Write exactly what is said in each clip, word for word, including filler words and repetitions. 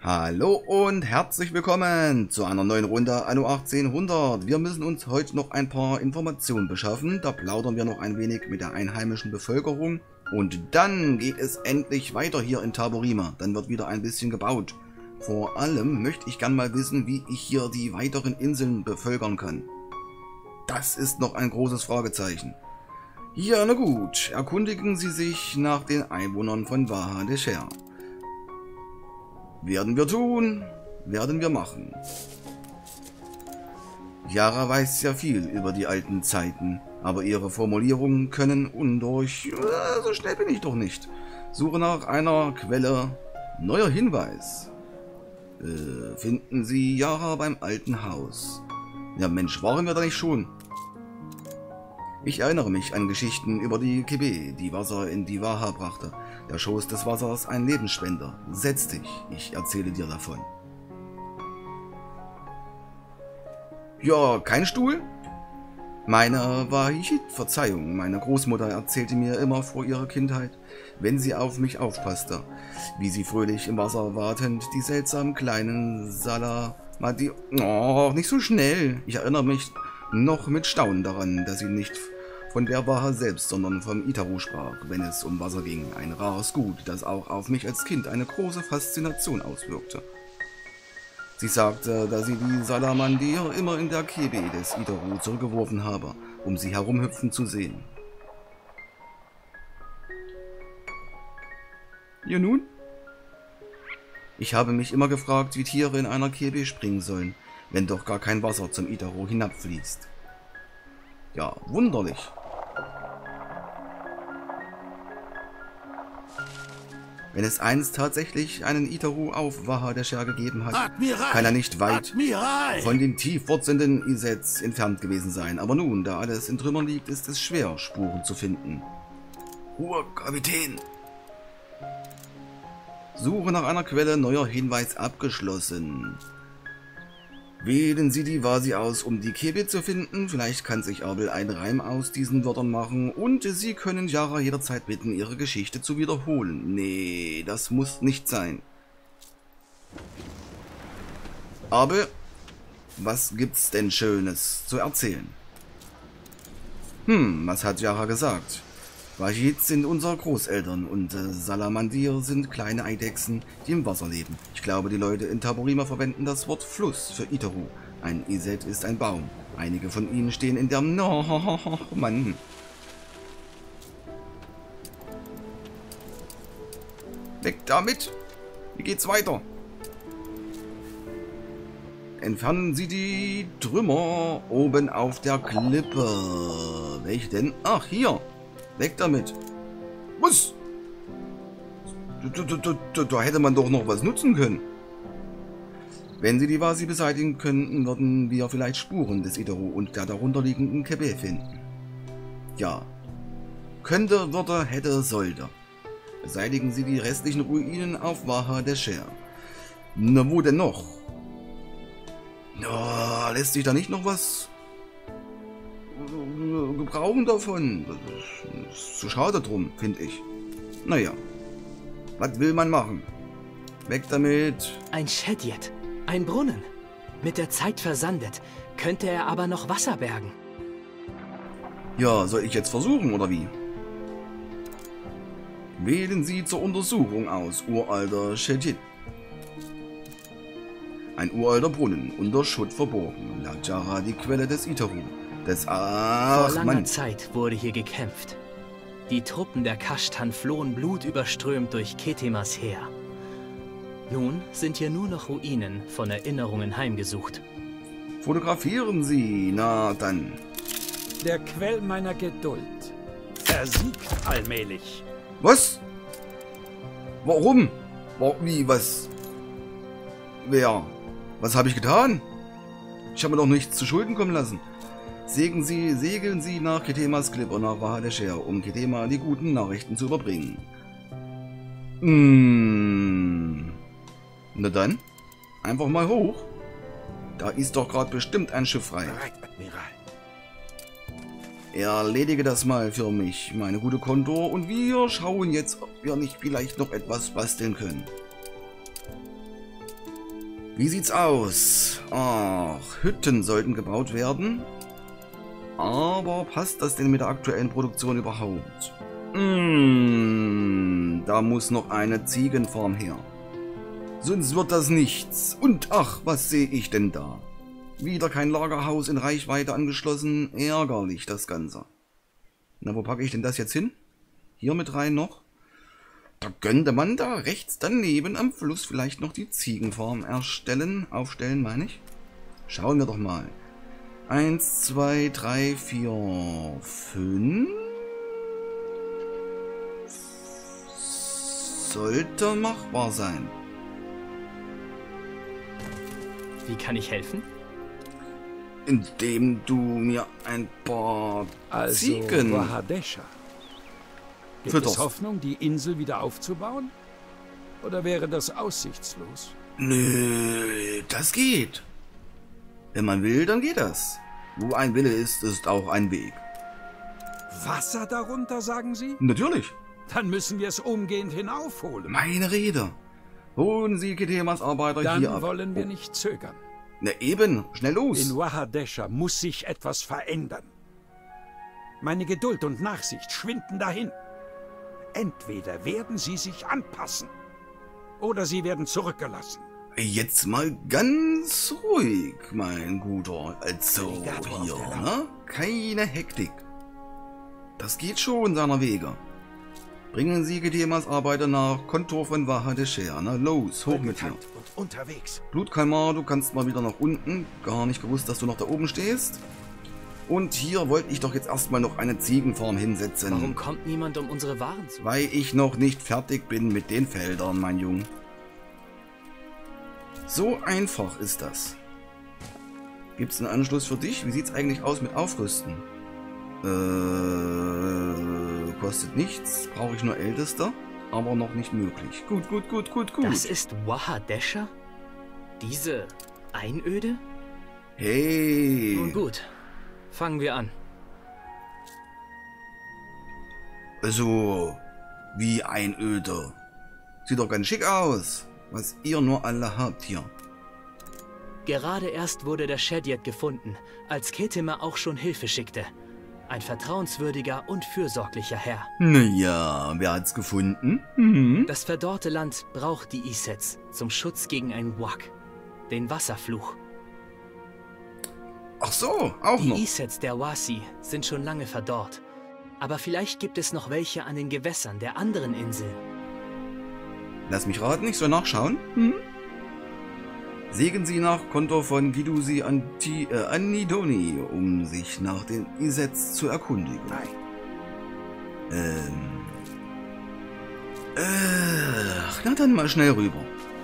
Hallo und herzlich willkommen zu einer neuen Runde Anno achtzehnhundert. Wir müssen uns heute noch ein paar Informationen beschaffen. Da plaudern wir noch ein wenig mit der einheimischen Bevölkerung. Und dann geht es endlich weiter hier in Taborima. Dann wird wieder ein bisschen gebaut. Vor allem möchte ich gern mal wissen, wie ich hier die weiteren Inseln bevölkern kann. Das ist noch ein großes Fragezeichen. Ja, na gut. Erkundigen Sie sich nach den Einwohnern von Vaha Desher. Werden wir tun, werden wir machen. Yara weiß sehr viel über die alten Zeiten, aber ihre Formulierungen können undurch... Äh, so schnell bin ich doch nicht. Suche nach einer Quelle. Neuer Hinweis. Äh, finden Sie Yara beim alten Haus. Ja Mensch, waren wir da nicht schon? Ich erinnere mich an Geschichten über die Kebe, die Wasser in die Vaha brachte. Der Schoß des Wassers ein Lebensspender. Setz dich, ich erzähle dir davon. Ja, kein Stuhl? Meine Wahid, Verzeihung, meine Großmutter erzählte mir immer vor ihrer Kindheit, wenn sie auf mich aufpasste, wie sie fröhlich im Wasser wartend die seltsamen kleinen Salamadi... Oh, nicht so schnell. Ich erinnere mich noch mit Staunen daran, dass sie nicht von der Vaha selbst, sondern vom Itaru sprach, wenn es um Wasser ging. Ein rares Gut, das auch auf mich als Kind eine große Faszination auswirkte. Sie sagte, dass sie die Salamandir immer in der Kebe des Itaru zurückgeworfen habe, um sie herumhüpfen zu sehen. Ja nun? Ich habe mich immer gefragt, wie Tiere in einer Kebe springen sollen, wenn doch gar kein Wasser zum Itaru hinabfließt. Ja, wunderlich. Wenn es einst tatsächlich einen Itaru auf Vaha Desher gegeben hat, Admiral, kann er nicht weit Admiral. von dem tief wurzelnden Isets entfernt gewesen sein. Aber nun, da alles in Trümmern liegt, ist es schwer, Spuren zu finden. Ruhe, Kapitän! Suche nach einer Quelle, neuer Hinweis abgeschlossen. Wählen Sie die Vasi aus, um die Kebe zu finden. Vielleicht kann sich Abel einen Reim aus diesen Wörtern machen. Und Sie können Yara jederzeit bitten, ihre Geschichte zu wiederholen. Nee, das muss nicht sein. Abel, was gibt's denn Schönes zu erzählen? Hm, was hat Yara gesagt? Wahid sind unsere Großeltern und äh, Salamandir sind kleine Eidechsen, die im Wasser leben. Ich glaube, die Leute in Taborima verwenden das Wort Fluss für Itaru. Ein Iset ist ein Baum. Einige von ihnen stehen in der... No, Mann. Weg damit! Wie geht's weiter? Entfernen Sie die Trümmer oben auf der Klippe. Welche denn? Ach, hier! Weg damit. Was? Da, da, da, da hätte man doch noch was nutzen können. Wenn Sie die Vasi beseitigen könnten, würden wir vielleicht Spuren des Itaru und der darunterliegenden Kebe finden. Ja. Könnte, würde, hätte, sollte. Beseitigen Sie die restlichen Ruinen auf Vaha Desher. Na, wo denn noch? Na, lässt sich da nicht noch was gebrauchen davon? Das ist zu schade drum, finde ich. Naja, was will man machen? Weg damit. Ein Shedjet, ein Brunnen. Mit der Zeit versandet, könnte er aber noch Wasser bergen. Ja, soll ich jetzt versuchen, oder wie? Wählen Sie zur Untersuchung aus, uralter Shedjet. Ein uralter Brunnen, unter Schutt verborgen, lag Yara die Quelle des Itaru. Des Ach, Vor langer Mann. Zeit wurde hier gekämpft. Die Truppen der Kashtan flohen blutüberströmt durch Ketemas Heer. Nun sind hier nur noch Ruinen von Erinnerungen heimgesucht. Fotografieren Sie, na dann. Der Quell meiner Geduld versiegt allmählich. Was? Warum? Wie, was? Wer? Was habe ich getan? Ich habe mir doch nichts zu Schulden kommen lassen. Segeln Sie, segeln Sie nach Ketemas Klippe nach Vaha Desher, um Ketema die guten Nachrichten zu überbringen. Hm. Na dann, einfach mal hoch. Da ist doch gerade bestimmt ein Schiff frei. Bereit, Admiral. Erledige das mal für mich, meine gute Kondor, und wir schauen jetzt, ob wir nicht vielleicht noch etwas basteln können. Wie sieht's aus? Ach, Hütten sollten gebaut werden. Aber passt das denn mit der aktuellen Produktion überhaupt? Mmh, da muss noch eine Ziegenfarm her. Sonst wird das nichts. Und ach, was sehe ich denn da? Wieder kein Lagerhaus in Reichweite angeschlossen. Ärgerlich, das Ganze. Na, wo packe ich denn das jetzt hin? Hier mit rein noch? Da könnte man da rechts daneben am Fluss vielleicht noch die Ziegenfarm erstellen. Aufstellen, meine ich. Schauen wir doch mal. Eins, zwei, drei, vier, fünf. Sollte machbar sein. Wie kann ich helfen? Indem du mir ein paar Also, Ziegen Wahadesha. Gibt fütterst. es Hoffnung, die Insel wieder aufzubauen? Oder wäre das aussichtslos? Nö, das geht. Wenn man will, dann geht das. Wo ein Wille ist, ist auch ein Weg. Wasser darunter, sagen Sie? Natürlich. Dann müssen wir es umgehend hinaufholen. Meine Rede. Holen Sie Ketemas Arbeiter Dann hier ab. wollen wir Oh. nicht zögern. Na eben, schnell los. In Wahadesha muss sich etwas verändern. Meine Geduld und Nachsicht schwinden dahin. Entweder werden sie sich anpassen, oder sie werden zurückgelassen. Jetzt mal ganz ruhig, mein Guter. Also Alligator hier, auf der ne? Keine Hektik. Das geht schon seiner Wege. Bringen Sie Ketemas Arbeiter nach Kontor von Wahadesha. Na los, hoch mit dir. Und unterwegs. Blutkalmar, du kannst mal wieder nach unten. Gar nicht gewusst, dass du noch da oben stehst. Und hier wollte ich doch jetzt erstmal noch eine Ziegenfarm hinsetzen. Warum kommt niemand, um unsere Waren zu... Weil ich noch nicht fertig bin mit den Feldern, mein Junge. So einfach ist das. Gibt's einen Anschluss für dich? Wie sieht's eigentlich aus mit Aufrüsten? Äh, kostet nichts. Brauche ich nur Ältester. Aber noch nicht möglich. Gut, gut, gut, gut, gut. Das ist Wahadesha? Diese Einöde? Hey. Nun gut, fangen wir an. Also, wie Einöde. Sieht doch ganz schick aus. Was ihr nur alle habt hier. Gerade erst wurde der Shedjet gefunden, als Ketema auch schon Hilfe schickte. Ein vertrauenswürdiger und fürsorglicher Herr. Naja, wer hat's gefunden? Mhm. Das verdorrte Land braucht die Isets zum Schutz gegen einen Wak, den Wasserfluch. Ach so, auch Die noch. Isets der Wasi sind schon lange verdorrt. Aber vielleicht gibt es noch welche an den Gewässern der anderen Inseln. Lass mich raten, ich soll nachschauen. Hm? Sägen Sie nach Kontor von Gidusi Anti, äh, Annidoni, um sich nach den Isets zu erkundigen. Nein. Ähm. Ach, na dann mal schnell rüber.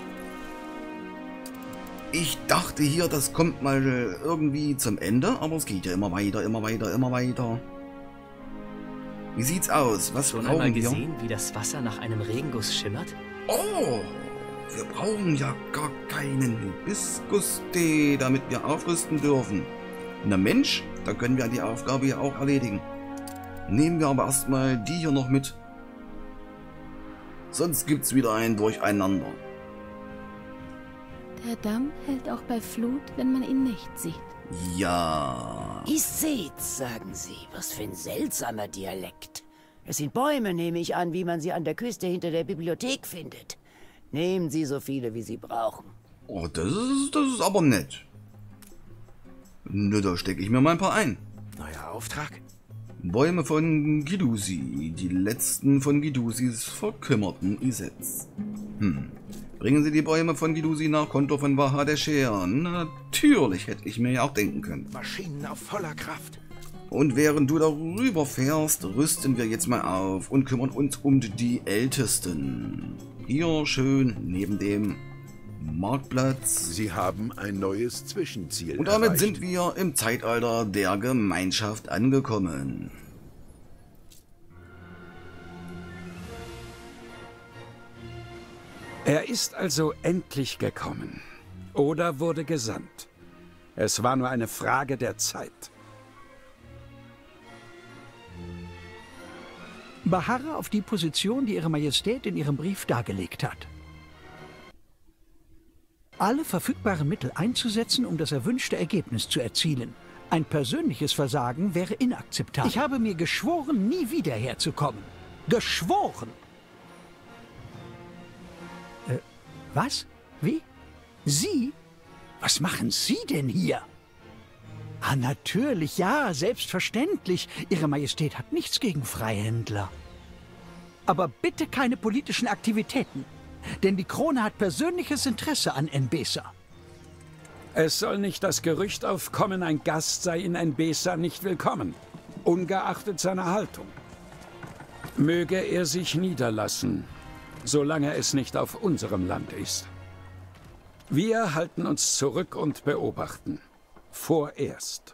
Ich dachte hier, das kommt mal irgendwie zum Ende, aber es geht ja immer weiter, immer weiter, immer weiter. Wie sieht's aus? Was Schon einmal brauchen wir? gesehen, wie das Wasser nach einem Regenguss schimmert? Oh, wir brauchen ja gar keinen Hibiskus-Tee, damit wir aufrüsten dürfen. Na Mensch, dann können wir die Aufgabe ja auch erledigen. Nehmen wir aber erstmal die hier noch mit. Sonst gibt's wieder ein Durcheinander. Der Damm hält auch bei Flut, wenn man ihn nicht sieht. Ja. Isets, sagen Sie. Was für ein seltsamer Dialekt. Es sind Bäume, nehme ich an, wie man sie an der Küste hinter der Bibliothek findet. Nehmen Sie so viele, wie Sie brauchen. Oh, das ist, das ist aber nett. Na, da stecke ich mir mal ein paar ein. Neuer Auftrag? Bäume von Gidusi, die letzten von Gidusis verkümmerten Isets. Hm. Bringen Sie die Bäume von Gidusi nach Kontor von Wahadesha. Natürlich, hätte ich mir ja auch denken können. Maschinen auf voller Kraft. Und während du darüber fährst, rüsten wir jetzt mal auf und kümmern uns um die Ältesten. Hier schön neben dem Marktplatz. Sie haben ein neues Zwischenziel Und damit erreicht. sind wir im Zeitalter der Gemeinschaft angekommen. Er ist also endlich gekommen. Oder wurde gesandt. Es war nur eine Frage der Zeit. Beharre auf die Position, die Ihre Majestät in Ihrem Brief dargelegt hat. alle verfügbaren Mittel einzusetzen, um das erwünschte Ergebnis zu erzielen. Ein persönliches Versagen wäre inakzeptabel. Ich habe mir geschworen, nie wieder herzukommen. Geschworen! Äh, was? Wie? Sie? Was machen Sie denn hier? Ah, natürlich, ja, selbstverständlich. Ihre Majestät hat nichts gegen Freihändler. Aber bitte keine politischen Aktivitäten, denn die Krone hat persönliches Interesse an Enbesa. Es soll nicht das Gerücht aufkommen, ein Gast sei in Enbesa nicht willkommen, ungeachtet seiner Haltung. Möge er sich niederlassen, solange es nicht auf unserem Land ist. Wir halten uns zurück und beobachten. Vorerst.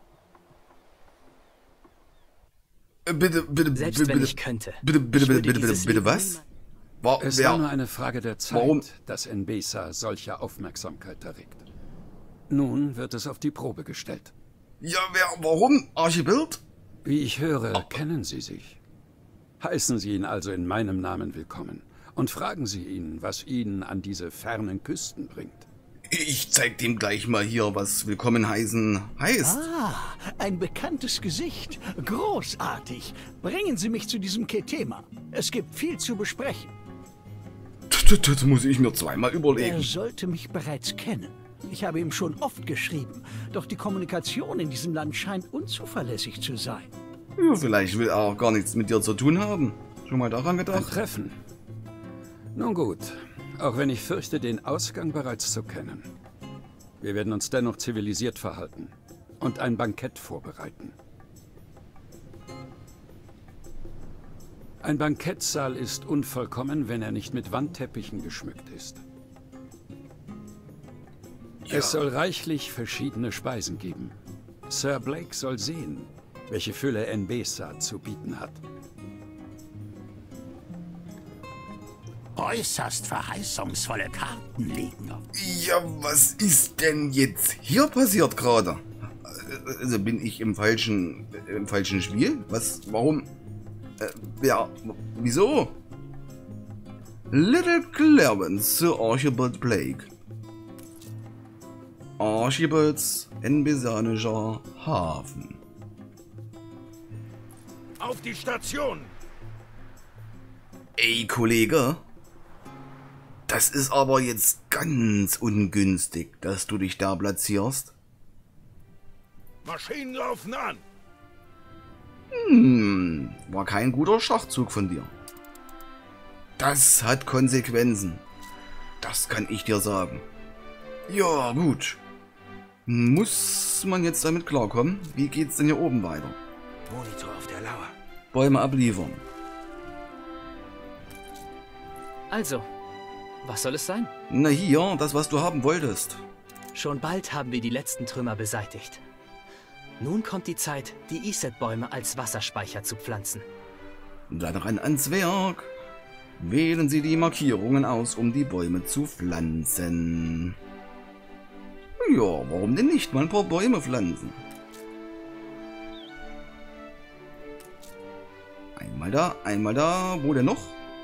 Bitte, bitte, Selbst bitte, wenn bitte, ich könnte. bitte, bitte, Ich bitte, würde bitte, bitte, dieses bitte, Leben was? War, Es wer? war nur eine Frage der Zeit, Warum? dass Enbesa solche Aufmerksamkeit erregt. Nun wird es auf die Probe gestellt. Ja, wer, warum? Archibald? Wie ich höre, kennen Sie sich. Heißen Sie ihn also in meinem Namen willkommen und fragen Sie ihn, was ihn an diese fernen Küsten bringt. Ich zeig dem gleich mal hier, was willkommen heißen heißt. Ah, ein bekanntes Gesicht. Großartig. Bringen Sie mich zu diesem Thema. Es gibt viel zu besprechen. Das, das muss ich mir zweimal Er überlegen. sollte mich bereits kennen. Ich habe ihm schon oft geschrieben, doch die Kommunikation in diesem Land scheint unzuverlässig zu sein. Ja, vielleicht will er auch gar nichts mit dir zu tun haben. Schon mal daran Ein gedacht? Treffen. Nun gut, auch wenn ich fürchte, den Ausgang bereits zu kennen. Wir werden uns dennoch zivilisiert verhalten und ein Bankett vorbereiten. Ein Bankettsaal ist unvollkommen, wenn er nicht mit Wandteppichen geschmückt ist. Ja. Es soll reichlich verschiedene Speisen geben. Sir Blake soll sehen, welche Fülle Enbesa zu bieten hat. Äußerst verheißungsvolle Karten liegen auf. Ja, was ist denn jetzt hier passiert gerade? Also bin ich im falschen, im falschen Spiel? Was, warum? Äh, ja, wieso? Little Clarence, Sir Archibald Blake. Archibalds enbesanischer Hafen. Auf die Station! Ey, Kollege. Das ist aber jetzt ganz ungünstig, dass du dich da platzierst. Maschinen laufen an! Hm, war kein guter Schachzug von dir. Das hat Konsequenzen. Das kann ich dir sagen. Ja, gut. Muss man jetzt damit klarkommen? Wie geht's denn hier oben weiter? Monitor auf der Lauer. Bäume abliefern. Also, was soll es sein? Na hier, das was du haben wolltest. Schon bald haben wir die letzten Trümmer beseitigt. Nun kommt die Zeit, die Iset-Bäume als Wasserspeicher zu pflanzen. Daran ans Werk. Wählen Sie die Markierungen aus, um die Bäume zu pflanzen. Ja, warum denn nicht mal ein paar Bäume pflanzen? Einmal da, einmal da. Wo denn noch?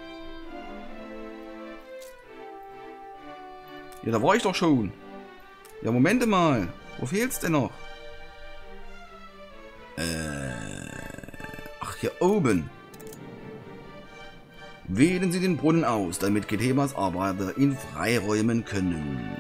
Ja, da war ich doch schon. Ja, Momente mal. Wo fehlt's denn noch? Äh, ach, hier oben. Wählen Sie den Brunnen aus, damit Ketemas Arbeiter ihn freiräumen können.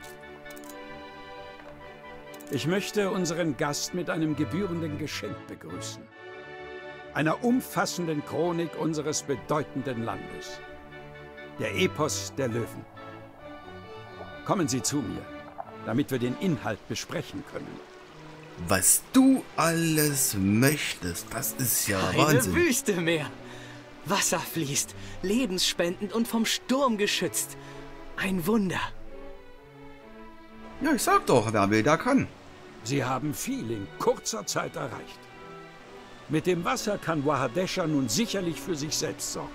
Ich möchte unseren Gast mit einem gebührenden Geschenk begrüßen. Einer umfassenden Chronik unseres bedeutenden Landes. Der Epos der Löwen. Kommen Sie zu mir, damit wir den Inhalt besprechen können. Was du alles möchtest, das ist ja Eine Wahnsinn. Wüste mehr. Wasser fließt, lebensspendend und vom Sturm geschützt. Ein Wunder. Ja, ich sag doch, wer will, der kann. Sie haben viel in kurzer Zeit erreicht. Mit dem Wasser kann Wahadesha nun sicherlich für sich selbst sorgen.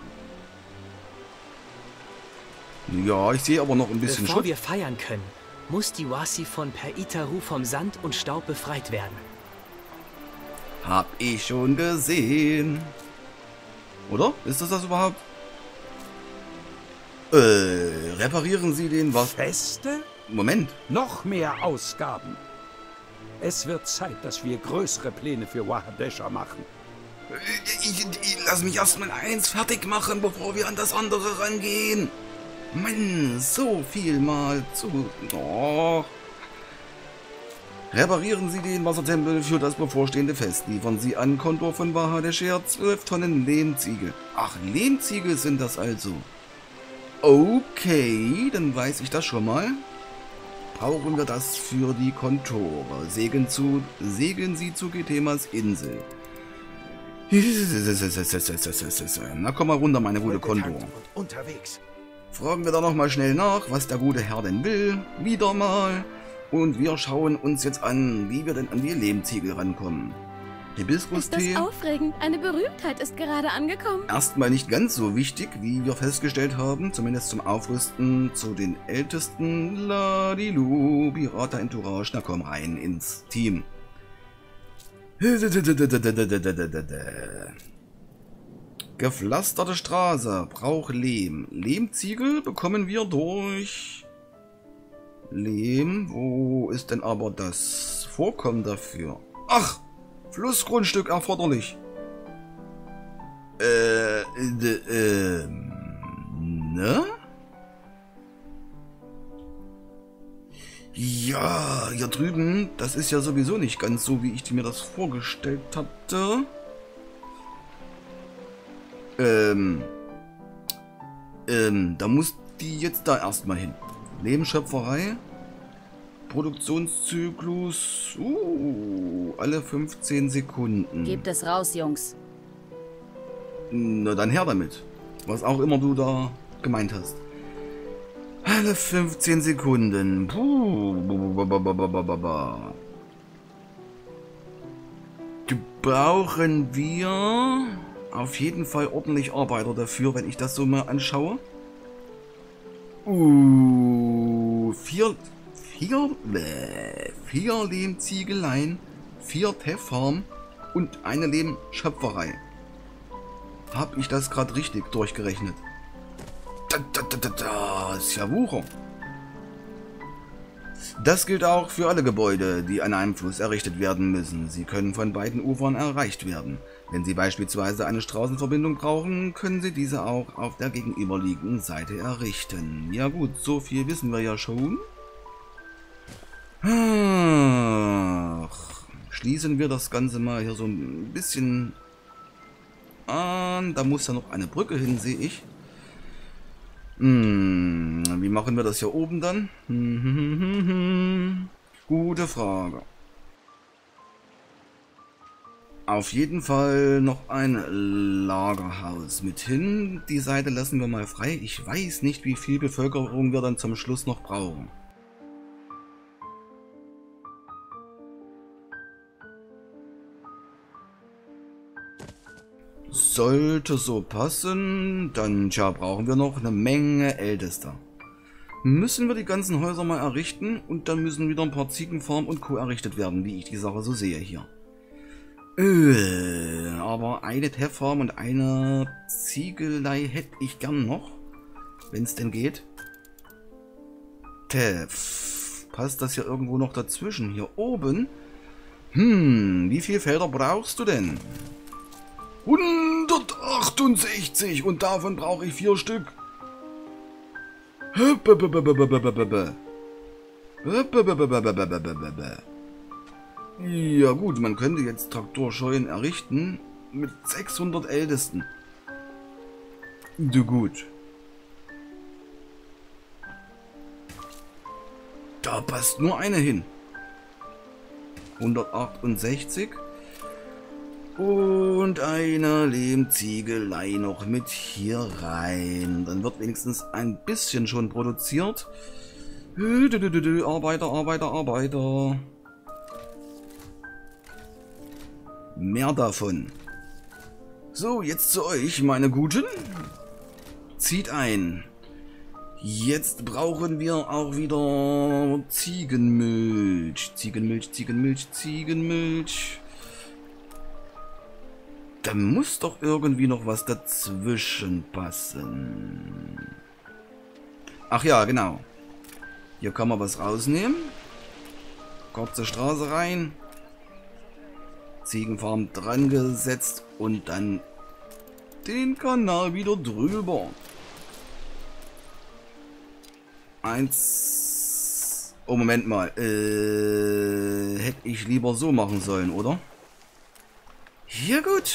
Ja, ich sehe aber noch ein bisschen Bevor Schutt. wir feiern können, muss die Wasi von Per Itaru vom Sand und Staub befreit werden. Hab ich schon gesehen. Oder? Ist das das überhaupt? Äh, reparieren Sie den was? Feste? Moment. Noch mehr Ausgaben. Es wird Zeit, dass wir größere Pläne für Wahadesha machen. Ich, ich, lass mich erstmal eins fertig machen, bevor wir an das andere rangehen. Mann, so viel mal zu... Oh. Reparieren Sie den Wassertempel für das bevorstehende Fest. Liefern Sie an Kontor von Wahadesha zwölf Tonnen Lehmziegel. Ach, Lehmziegel sind das also. Okay, dann weiß ich das schon mal. Brauchen wir das für die Kontore. Segeln, zu, segeln Sie zu Ketemas Insel. Na komm mal runter, meine gute Kontor. Unterwegs. Fragen wir da noch mal schnell nach, was der gute Herr denn will. Wieder mal. Und wir schauen uns jetzt an, wie wir denn an die Lehmziegel rankommen. Hibiskus-Tee. Ist das aufregend? Eine Berühmtheit ist gerade angekommen. Erstmal nicht ganz so wichtig, wie wir festgestellt haben. Zumindest zum Aufrüsten zu den ältesten. Ladilu, Pirata Entourage. Na komm rein ins Team. Gepflasterte Straße. Braucht Lehm. Lehmziegel bekommen wir durch... Lehm. Wo ist denn aber das Vorkommen dafür? Ach! Flussgrundstück erforderlich. Äh, äh, ne? Ja, hier drüben, das ist ja sowieso nicht ganz so, wie ich mir das vorgestellt hatte. Ähm, ähm, da muss die jetzt da erstmal hin. Lebensschöpferei. Produktionszyklus, uh, alle fünfzehn Sekunden. Gebt es raus, Jungs. Na dann her damit. Was auch immer du da gemeint hast. Alle fünfzehn Sekunden. Puh. Brauchen wir auf jeden Fall ordentlich Arbeiter dafür, wenn ich das so mal anschaue. Uh, vier... Vier, äh, vier Lehmziegeleien, vier Teffarm und eine Lehmschöpferei. Hab ich das gerade richtig durchgerechnet? Da, da, da, da, da ist ja Wucher. Das gilt auch für alle Gebäude, die an einem Fluss errichtet werden müssen. Sie können von beiden Ufern erreicht werden. Wenn Sie beispielsweise eine Straßenverbindung brauchen, können Sie diese auch auf der gegenüberliegenden Seite errichten. Ja gut, so viel wissen wir ja schon. Ach, schließen wir das Ganze mal hier so ein bisschen an. Da muss ja noch eine Brücke hin, sehe ich. Hm, wie machen wir das hier oben dann? Hm, hm, hm, hm, hm. Gute Frage. Auf jeden Fall noch ein Lagerhaus mit hin. Die Seite lassen wir mal frei. Ich weiß nicht, wie viel Bevölkerung wir dann zum Schluss noch brauchen. Sollte so passen, dann tja, brauchen wir noch eine Menge Ältester. Müssen wir die ganzen Häuser mal errichten und dann müssen wieder ein paar Ziegenfarmen und Co. errichtet werden, wie ich die Sache so sehe hier. Äh, aber eine Teffarm und eine Ziegelei hätte ich gern noch, wenn es denn geht. Tef, passt das hier irgendwo noch dazwischen? Hier oben? Hm, wie viele Felder brauchst du denn? hundertachtundsechzig und davon brauche ich vier Stück. Ja gut, man könnte jetzt Traktorscheunen errichten mit sechshundert Ältesten. Du gut. Da passt nur eine hin. hundertachtundsechzig. Und eine Lehmziegelei noch mit hier rein. Dann wird wenigstens ein bisschen schon produziert. Arbeiter, Arbeiter, Arbeiter. Mehr davon. So, jetzt zu euch, meine Guten. Zieht ein. Jetzt brauchen wir auch wieder Ziegenmilch. Ziegenmilch, Ziegenmilch, Ziegenmilch. Da muss doch irgendwie noch was dazwischen passen. Ach ja, genau. Hier kann man was rausnehmen. Kurze Straße rein. Ziegenfarm dran gesetzt und dann den Kanal wieder drüber. Eins. Oh, Moment mal. Äh, hätte ich lieber so machen sollen, oder? Hier gut.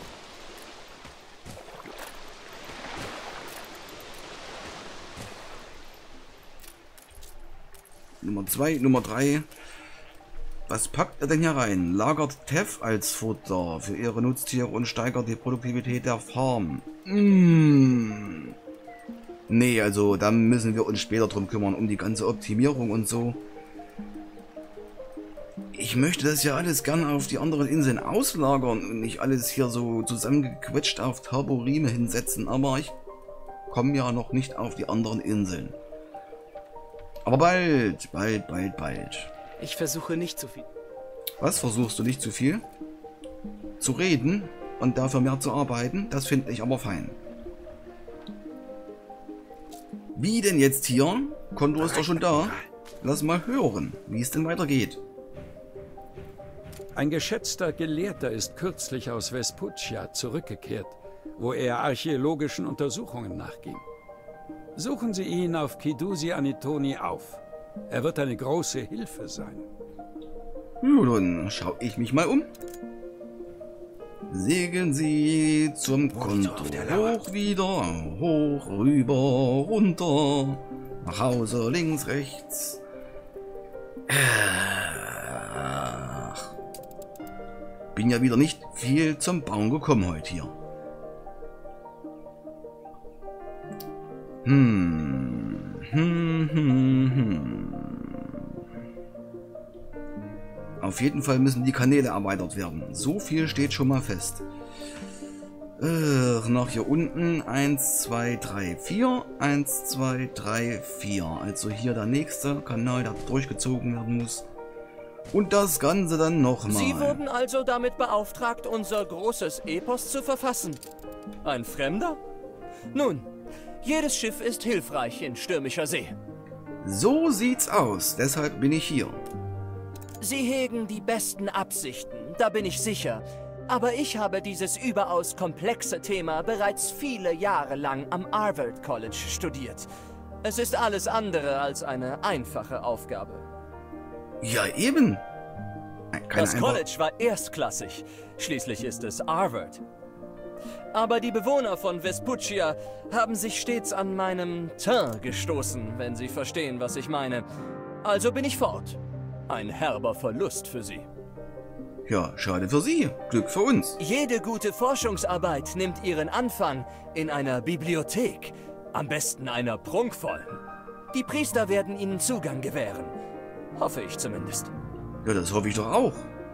Nummer zwei, Nummer drei. Was packt er denn hier rein? Lagert Teff als Futter für ihre Nutztiere und steigert die Produktivität der Farm. Mmh. Nee, also da müssen wir uns später drum kümmern, um die ganze Optimierung und so. Ich möchte das ja alles gern auf die anderen Inseln auslagern und nicht alles hier so zusammengequetscht auf Taborime hinsetzen, aber ich komme ja noch nicht auf die anderen Inseln. Aber bald, bald, bald, bald. Ich versuche nicht zu viel. Was versuchst du nicht zu viel? Zu reden und dafür mehr zu arbeiten? Das finde ich aber fein. Wie denn jetzt hier? Konto ist doch schon da. Lass mal hören, wie es denn weitergeht. Ein geschätzter Gelehrter ist kürzlich aus Vespuccia zurückgekehrt, wo er archäologischen Untersuchungen nachging. Suchen Sie ihn auf Kidusi Anitoni auf. Er wird eine große Hilfe sein. Ja, dann schaue ich mich mal um. Segeln Sie zum Konto. Hoch wieder, hoch, rüber, runter. Nach Hause, links, rechts. Ach. Bin ja wieder nicht viel zum Bauen gekommen heute hier. Hm. Hm, hm, hm. Auf jeden Fall müssen die Kanäle erweitert werden. So viel steht schon mal fest. Äh, nach hier unten. eins, zwei, drei, vier. eins, zwei, drei, vier. Also hier der nächste Kanal, der durchgezogen werden muss. Und das Ganze dann nochmal. Sie wurden also damit beauftragt, unser großes Epos zu verfassen. Ein Fremder? Nun, jedes Schiff ist hilfreich in stürmischer See. So sieht's aus. Deshalb bin ich hier. Sie hegen die besten Absichten, da bin ich sicher. Aber ich habe dieses überaus komplexe Thema bereits viele Jahre lang am Arvard College studiert. Es ist alles andere als eine einfache Aufgabe. Ja, eben. Keine das College war erstklassig. Schließlich ist es Arvard. Aber die Bewohner von Vespuccia haben sich stets an meinem Teint gestoßen, wenn Sie verstehen, was ich meine. Also bin ich fort. Ein herber Verlust für Sie. Ja, schade für Sie. Glück für uns. Jede gute Forschungsarbeit nimmt ihren Anfang in einer Bibliothek. Am besten einer prunkvollen. Die Priester werden Ihnen Zugang gewähren. Hoffe ich zumindest. Ja, das hoffe ich doch auch.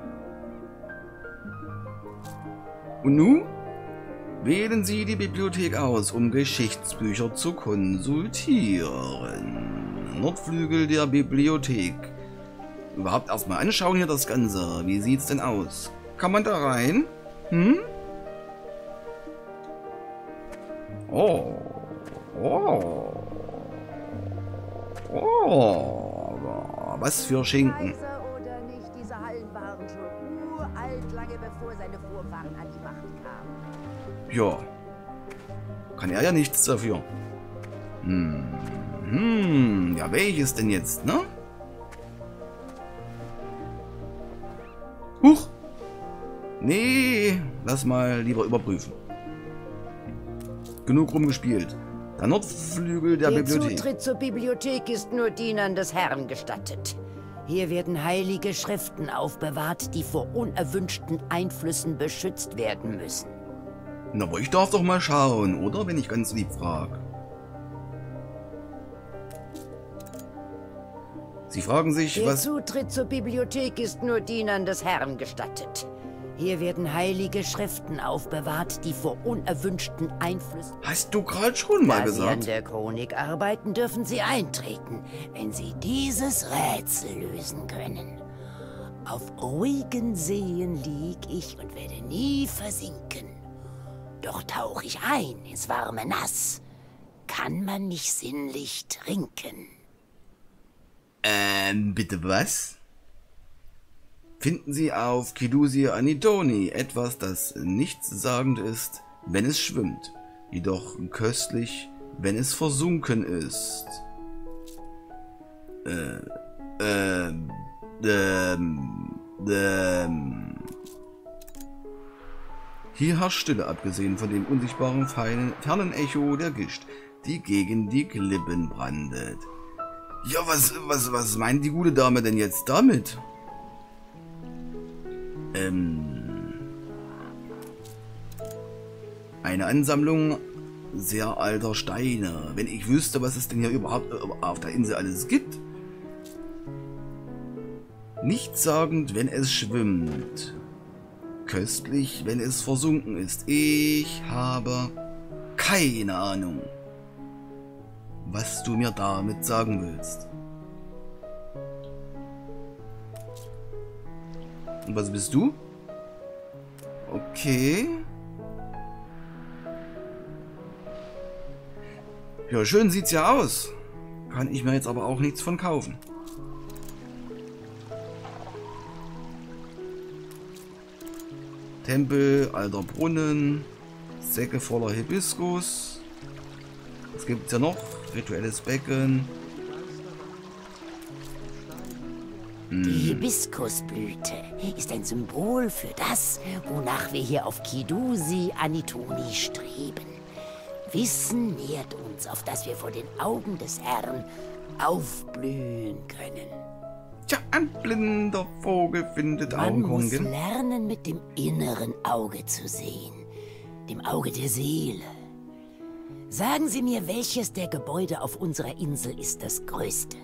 Und nun? Wählen Sie die Bibliothek aus, um Geschichtsbücher zu konsultieren. Nordflügel der Bibliothek. Überhaupt erstmal anschauen hier das Ganze. Wie sieht's denn aus? Kann man da rein? Hm? Oh. Oh. Oh. Was für Schinken. Oder nicht, diese Hallen waren schon uralt, lange bevor seine Vorfahren an die Macht kamen. Ja. Kann er ja nichts dafür. Hm. Hm. Ja, welches denn jetzt, ne? Huch! Nee, lass mal lieber überprüfen. Genug rumgespielt. Der Nordflügel der, der Bibliothek. Der Zutritt zur Bibliothek ist nur Dienern des Herrn gestattet. Hier werden heilige Schriften aufbewahrt, die vor unerwünschten Einflüssen beschützt werden müssen. Na, aber ich darf doch mal schauen, oder? Wenn ich ganz lieb frage. Sie fragen sich, der was... Der Zutritt zur Bibliothek ist nur Dienern des Herrn gestattet. Hier werden heilige Schriften aufbewahrt, die vor unerwünschten Einflüssen... Hast du gerade schon mal da gesagt? Sie an der Chronik arbeiten, dürfen Sie eintreten, wenn Sie dieses Rätsel lösen können. Auf ruhigen Seen lieg ich und werde nie versinken. Doch tauche ich ein ins warme Nass, kann man mich sinnlich trinken. Ähm, bitte was? Finden Sie auf Kidusi Anitoni etwas, das nichtssagend ist, wenn es schwimmt, jedoch köstlich, wenn es versunken ist. Äh, ähm, ähm, ähm. Hier herrscht Stille, abgesehen von dem unsichtbaren, feinen, fernen Echo der Gischt, die gegen die Klippen brandet. Ja, was, was, was meint die gute Dame denn jetzt damit? Ähm. Eine Ansammlung sehr alter Steine. Wenn ich wüsste, was es denn hier überhaupt auf der Insel alles gibt. Nichtssagend, wenn es schwimmt. Köstlich, wenn es versunken ist. Ich habe keine Ahnung, was du mir damit sagen willst. Und was bist du? Okay. Ja, schön sieht's ja aus. Kann ich mir jetzt aber auch nichts von kaufen. Tempel, alter Brunnen, Säcke voller Hibiskus. Was gibt's ja noch? Rituelles Becken. Die Hibiskusblüte ist ein Symbol für das, wonach wir hier auf Kidusi Anitoni streben. Wissen nährt uns, auf das wir vor den Augen des Herrn aufblühen können. Tja, ein blinder Vogel findet Man muss Augenkongen. lernen, mit dem inneren Auge zu sehen, dem Auge der Seele. Sagen Sie mir, welches der Gebäude auf unserer Insel ist das größte?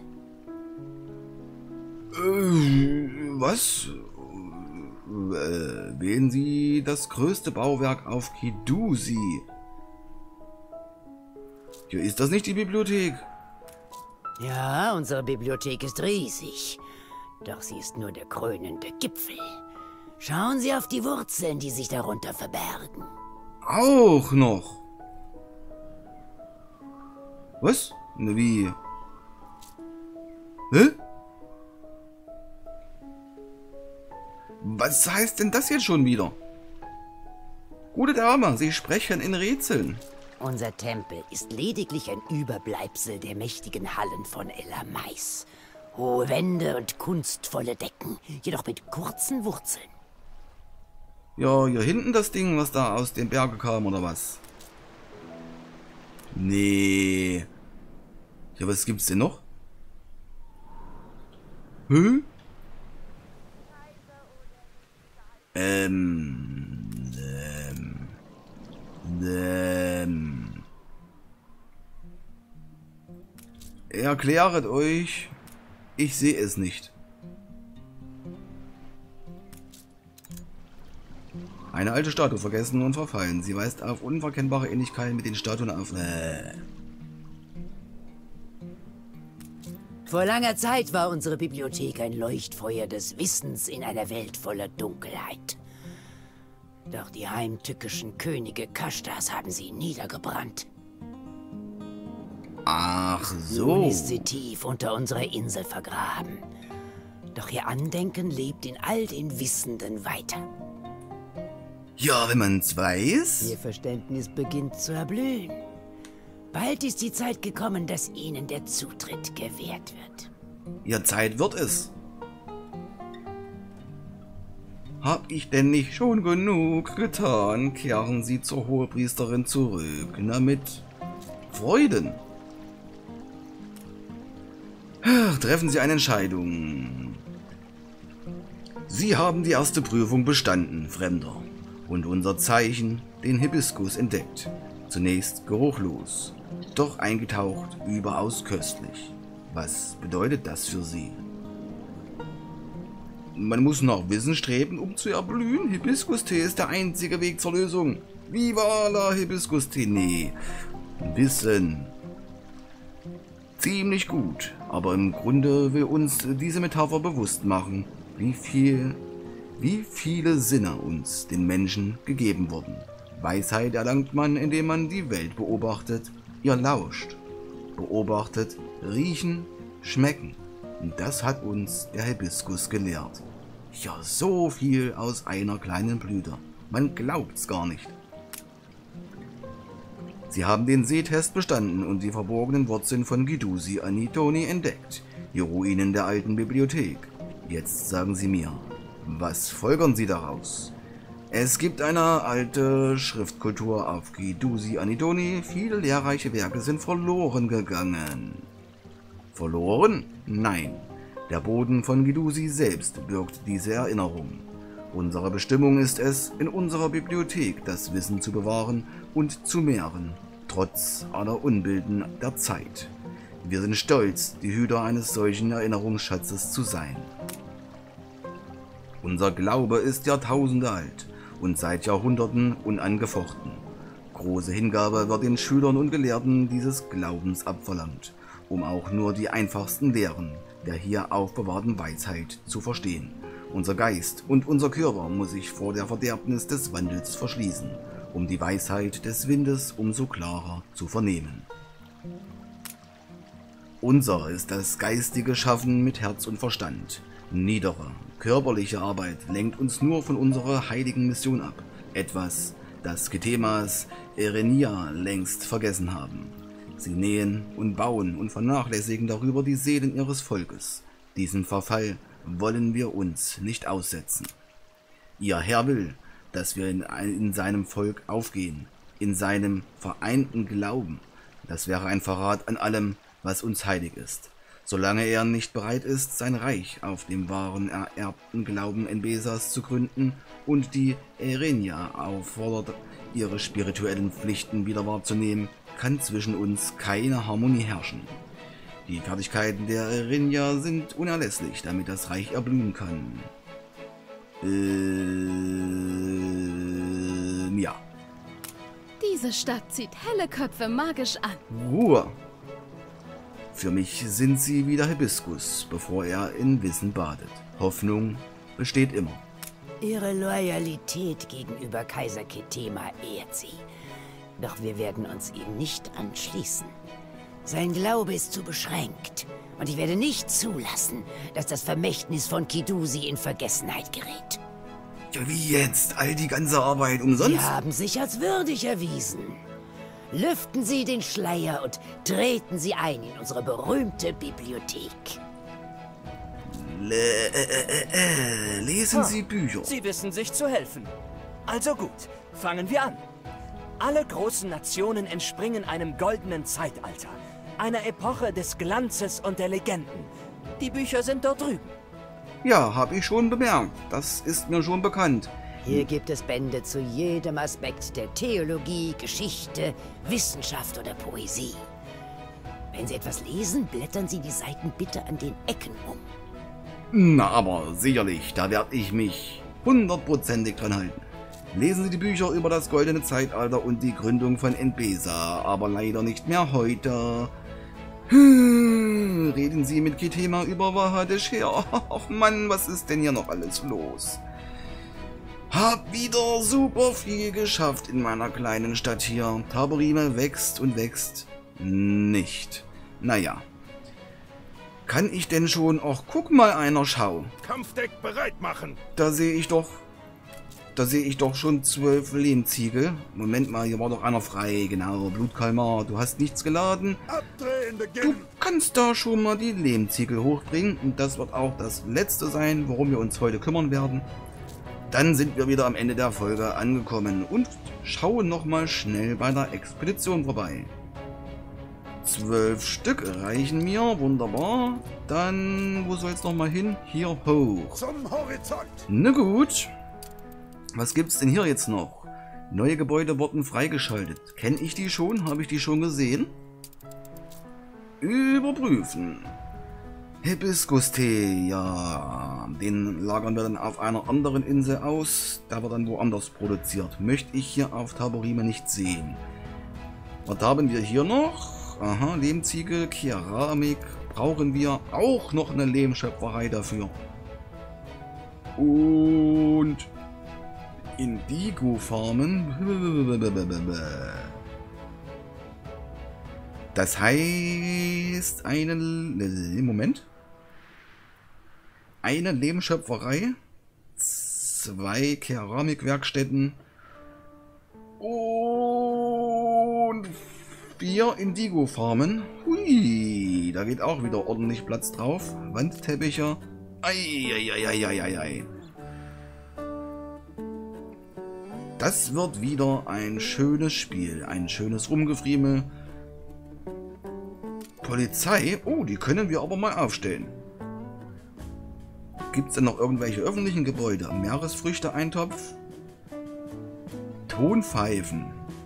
Äh, was? Äh, wählen Sie das größte Bauwerk auf Kidusi? Hier ist das nicht die Bibliothek? Ja, unsere Bibliothek ist riesig. Doch sie ist nur der krönende Gipfel. Schauen Sie auf die Wurzeln, die sich darunter verbergen. Auch noch. Was? Ne, wie? Hä? Was heißt denn das jetzt schon wieder? Gute Dame, Sie sprechen in Rätseln. Unser Tempel ist lediglich ein Überbleibsel der mächtigen Hallen von Elamais. Hohe Wände und kunstvolle Decken, jedoch mit kurzen Wurzeln. Ja, hier hinten das Ding, was da aus den Bergen kam, oder was? Nee. Ja, was gibt's denn noch? Hä? Ähm. Ähm. Ähm. Erkläret euch. Ich sehe es nicht. Eine alte Statue, vergessen und verfallen. Sie weist auf unverkennbare Ähnlichkeiten mit den Statuen auf. Äh. Vor langer Zeit war unsere Bibliothek ein Leuchtfeuer des Wissens in einer Welt voller Dunkelheit. Doch die heimtückischen Könige Kashtas haben sie niedergebrannt. Ach so. Nun ist sie tief unter unserer Insel vergraben. Doch ihr Andenken lebt in all den Wissenden weiter. Ja, wenn man's weiß. Ihr Verständnis beginnt zu erblühen. Bald ist die Zeit gekommen, dass ihnen der Zutritt gewährt wird. Ja, Zeit wird es. Hab ich denn nicht schon genug getan? Kehren Sie zur Hohepriesterin zurück. Na mit Freuden. Ach, treffen Sie eine Entscheidung. Sie haben die erste Prüfung bestanden, Fremder. Und unser Zeichen, den Hibiskus, entdeckt. Zunächst geruchlos, doch eingetaucht, überaus köstlich. Was bedeutet das für Sie? Man muss nach Wissen streben, um zu erblühen. Hibiskus-Tee ist der einzige Weg zur Lösung. Viva la Hibiskus-Tee. Nee, Wissen. Ziemlich gut, aber im Grunde will uns diese Metapher bewusst machen, wie viel, wie viele Sinne uns, den Menschen, gegeben wurden. Weisheit erlangt man, indem man die Welt beobachtet, ihr lauscht. Beobachtet, riechen, schmecken. Das hat uns der Hibiskus gelehrt. Ja, so viel aus einer kleinen Blüte. Man glaubt's gar nicht. Sie haben den Sehtest bestanden und die verborgenen Wurzeln von Gidusi Anitoni entdeckt. Die Ruinen der alten Bibliothek. Jetzt sagen Sie mir, was folgern Sie daraus? Es gibt eine alte Schriftkultur auf Gidusi Anitoni. Viele lehrreiche Werke sind verloren gegangen. Verloren? Nein. Der Boden von Gidusi selbst birgt diese Erinnerung. Unsere Bestimmung ist es, in unserer Bibliothek das Wissen zu bewahren und zu mehren, trotz aller Unbilden der Zeit. Wir sind stolz, die Hüter eines solchen Erinnerungsschatzes zu sein. Unser Glaube ist Jahrtausende alt und seit Jahrhunderten unangefochten. Große Hingabe wird den Schülern und Gelehrten dieses Glaubens abverlangt, um auch nur die einfachsten Lehren der hier aufbewahrten Weisheit zu verstehen. Unser Geist und unser Körper muss sich vor der Verderbnis des Wandels verschließen, um die Weisheit des Windes umso klarer zu vernehmen. Unser ist das geistige Schaffen mit Herz und Verstand. Niedere, körperliche Arbeit lenkt uns nur von unserer heiligen Mission ab. Etwas, das Ketemas Erenia längst vergessen haben. Sie nähen und bauen und vernachlässigen darüber die Seelen ihres Volkes. Diesen Verfall wollen wir uns nicht aussetzen. Ihr Herr will, dass wir in, in seinem Volk aufgehen, in seinem vereinten Glauben. Das wäre ein Verrat an allem, was uns heilig ist. Solange er nicht bereit ist, sein Reich auf dem wahren ererbten Glauben Enbesas zu gründen und die Erenia auffordert, ihre spirituellen Pflichten wieder wahrzunehmen, kann zwischen uns keine Harmonie herrschen. Die Fertigkeiten der Erenia sind unerlässlich, damit das Reich erblühen kann. Ähm, ja. Diese Stadt zieht helle Köpfe magisch an. Ruhe! Für mich sind sie wie der Hibiskus, bevor er in Wissen badet. Hoffnung besteht immer. Ihre Loyalität gegenüber Kaiser Ketema ehrt sie. Doch wir werden uns ihm nicht anschließen. Sein Glaube ist zu beschränkt. Und ich werde nicht zulassen, dass das Vermächtnis von Gidusi in Vergessenheit gerät. Ja, wie jetzt? All die ganze Arbeit umsonst? Sie haben sich als würdig erwiesen. Lüften Sie den Schleier und treten Sie ein in unsere berühmte Bibliothek. Le äh, äh, äh, lesen Ah, Sie Bücher. Sie wissen sich zu helfen. Also gut, fangen wir an. Alle großen Nationen entspringen einem goldenen Zeitalter. Einer Epoche des Glanzes und der Legenden. Die Bücher sind dort drüben. Ja, habe ich schon bemerkt. Das ist mir schon bekannt. Hier gibt es Bände zu jedem Aspekt der Theologie, Geschichte, Wissenschaft oder Poesie. Wenn Sie etwas lesen, blättern Sie die Seiten bitte an den Ecken um. Na, aber sicherlich, da werde ich mich hundertprozentig dran halten. Lesen Sie die Bücher über das goldene Zeitalter und die Gründung von Enbesa, aber leider nicht mehr heute. Hm, reden Sie mit Ketema über Wahadesh her. Ach Mann, was ist denn hier noch alles los? Hab wieder super viel geschafft in meiner kleinen Stadt hier. Taborime wächst und wächst nicht. Naja. Kann ich denn schon... Ach, guck mal einer, schau. Kampfdeck bereit machen. Da sehe ich doch... Da sehe ich doch schon zwölf Lehmziegel. Moment mal, hier war doch einer frei. Genau, Blutkalmar, du hast nichts geladen. Abdrehen, Du beginnen. kannst da schon mal die Lehmziegel hochbringen. Und das wird auch das letzte sein, worum wir uns heute kümmern werden. Dann sind wir wieder am Ende der Folge angekommen und schauen nochmal schnell bei der Expedition vorbei. Zwölf Stück reichen mir, wunderbar. Dann, wo soll es nochmal hin? Hier hoch. Zum Horizont. Na gut. Was gibt's denn hier jetzt noch? Neue Gebäude wurden freigeschaltet. Kenne ich die schon? Habe ich die schon gesehen? Überprüfen. Hibiskus-Tee, ja. Den lagern wir dann auf einer anderen Insel aus. Der wird dann woanders produziert. Möchte ich hier auf Taborime nicht sehen. Was haben wir hier noch? Aha, Lehmziegel, Keramik. Brauchen wir auch noch eine Lehmschöpferei dafür. Und Indigo-Farmen. Das heißt einen... Moment. eine Lehmschöpferei, zwei Keramikwerkstätten und vier Indigo-Farmen. Hui, da geht auch wieder ordentlich Platz drauf. Wandteppiche. Eieieiei. Das wird wieder ein schönes Spiel, ein schönes Rumgefriemel. Polizei, oh, die können wir aber mal aufstellen. Gibt es denn noch irgendwelche öffentlichen Gebäude? Meeresfrüchte-Eintopf? Tonpfeifen.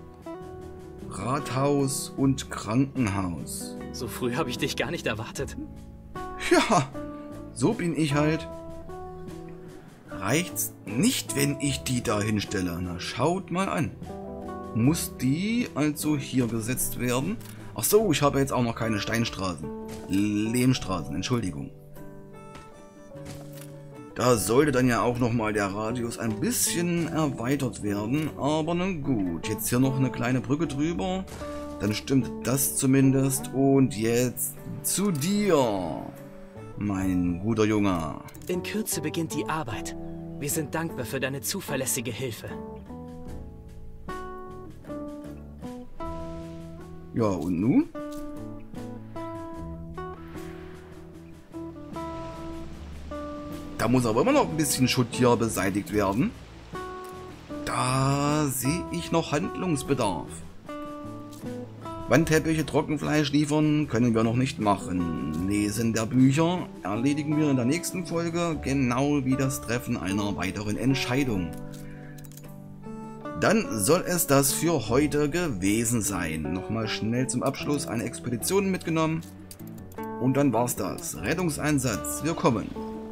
Rathaus und Krankenhaus. So früh habe ich dich gar nicht erwartet. Ja, so bin ich halt. Reicht's nicht, wenn ich die da hinstelle? Na, schaut mal an. Muss die also hier gesetzt werden? Ach so, ich habe jetzt auch noch keine Steinstraßen. Lehmstraßen, Entschuldigung. Da sollte dann ja auch nochmal der Radius ein bisschen erweitert werden. Aber nun gut, jetzt hier noch eine kleine Brücke drüber. Dann stimmt das zumindest. Und jetzt zu dir, mein guter Junge. In Kürze beginnt die Arbeit. Wir sind dankbar für deine zuverlässige Hilfe. Ja, und nun? Da muss aber immer noch ein bisschen Schutt hier beseitigt werden. Da sehe ich noch Handlungsbedarf. Wandteppiche, Trockenfleisch liefern können wir noch nicht machen. Lesen der Bücher erledigen wir in der nächsten Folge, genau wie das Treffen einer weiteren Entscheidung. Dann soll es das für heute gewesen sein. Nochmal schnell zum Abschluss eine Expedition mitgenommen. Und dann war's das. Rettungseinsatz, wir kommen.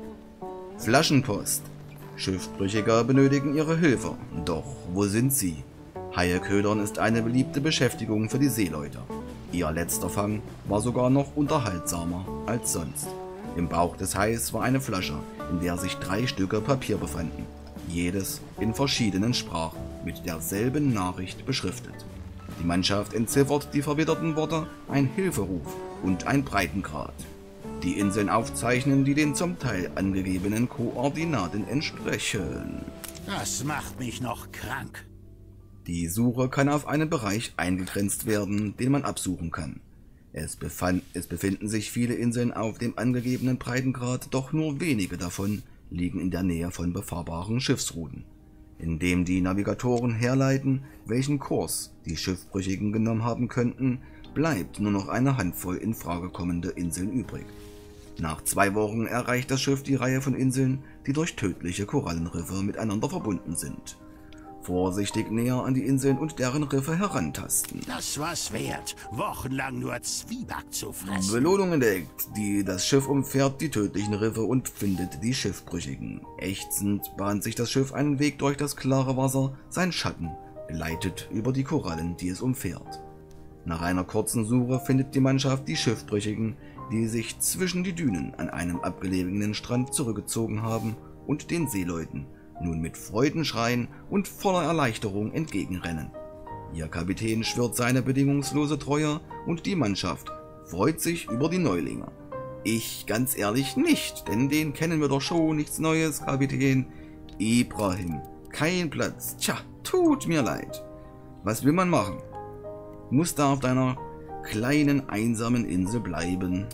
Flaschenpost. Schiffbrüchiger benötigen ihre Hilfe. Doch wo sind sie? Haie ködern ist eine beliebte Beschäftigung für die Seeleute. Ihr letzter Fang war sogar noch unterhaltsamer als sonst. Im Bauch des Hais war eine Flasche, in der sich drei Stücke Papier befanden. Jedes in verschiedenen Sprachen, mit derselben Nachricht beschriftet. Die Mannschaft entziffert die verwitterten Worte, ein Hilferuf und ein Breitengrad. Die Inseln aufzeichnen, die den zum Teil angegebenen Koordinaten entsprechen. Das macht mich noch krank. Die Suche kann auf einen Bereich eingegrenzt werden, den man absuchen kann. Es, befand, es befinden sich viele Inseln auf dem angegebenen Breitengrad, doch nur wenige davon liegen in der Nähe von befahrbaren Schiffsrouten, indem die Navigatoren herleiten, welchen Kurs die Schiffbrüchigen genommen haben könnten, bleibt nur noch eine Handvoll in Frage kommende Inseln übrig. Nach zwei Wochen erreicht das Schiff die Reihe von Inseln, die durch tödliche Korallenriffe miteinander verbunden sind. Vorsichtig näher an die Inseln und deren Riffe herantasten. Das war's wert, wochenlang nur Zwieback zu fressen. Belohnung entdeckt, die das Schiff umfährt die tödlichen Riffe und findet die Schiffbrüchigen. Ächzend bahnt sich das Schiff einen Weg durch das klare Wasser, sein Schatten gleitet über die Korallen, die es umfährt. Nach einer kurzen Suche findet die Mannschaft die Schiffbrüchigen, die sich zwischen die Dünen an einem abgelegenen Strand zurückgezogen haben und den Seeleuten nun mit Freudenschreien und voller Erleichterung entgegenrennen. Ihr Kapitän schwört seine bedingungslose Treue und die Mannschaft freut sich über die Neulinge. Ich ganz ehrlich nicht, denn den kennen wir doch schon, nichts Neues, Kapitän. Ibrahim, kein Platz, tja, tut mir leid. Was will man machen? Muss da auf deiner kleinen einsamen Insel bleiben.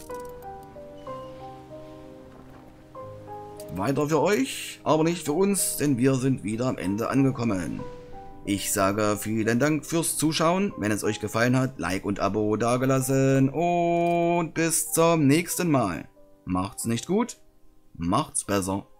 Weiter für euch, aber nicht für uns, denn wir sind wieder am Ende angekommen. Ich sage vielen Dank fürs Zuschauen. Wenn es euch gefallen hat, Like und Abo dagelassen und bis zum nächsten Mal. Macht's nicht gut, macht's besser.